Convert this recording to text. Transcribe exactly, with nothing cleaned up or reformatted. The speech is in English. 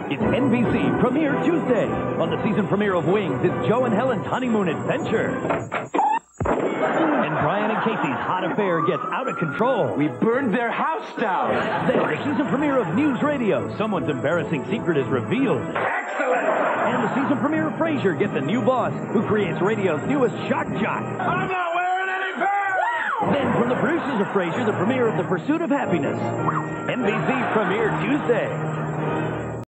It's N B C Premiere Tuesday. On the season premiere of Wings, it's Joe and Helen's honeymoon adventure. And Brian and Casey's hot affair gets out of control. We burned their house down. Then the season premiere of News Radio. Someone's embarrassing secret is revealed. Excellent! And the season premiere of Frasier gets a new boss who creates radio's newest shock jock. I'm not wearing any pants! Then from the producers of Frasier, the premiere of The Pursuit of Happiness. N B C Premiere Tuesday.